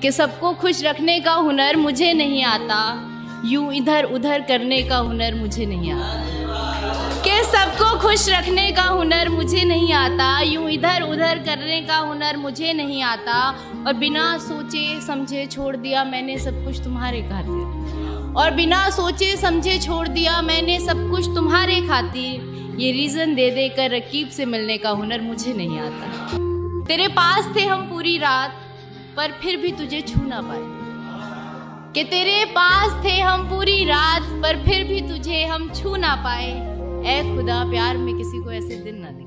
कि सबको खुश रखने का हुनर मुझे नहीं आता, यूं इधर उधर करने का हुनर मुझे नहीं आता। कि सबको खुश रखने का हुनर मुझे नहीं आता, यूं इधर उधर करने का हुनर मुझे नहीं आता। और बिना सोचे समझे छोड़ दिया मैंने सब कुछ तुम्हारे खातिर, और बिना सोचे समझे छोड़ दिया मैंने सब कुछ तुम्हारे खातिर। ये रीज़न दे दे कर रकीब से मिलने का हुनर मुझे नहीं आता। तेरे पास थे हम पूरी रात पर फिर भी तुझे छू ना पाए, कि तेरे पास थे हम पूरी रात पर फिर भी तुझे हम छू ना पाए। ऐ खुदा प्यार में किसी को ऐसे दिन ना दे।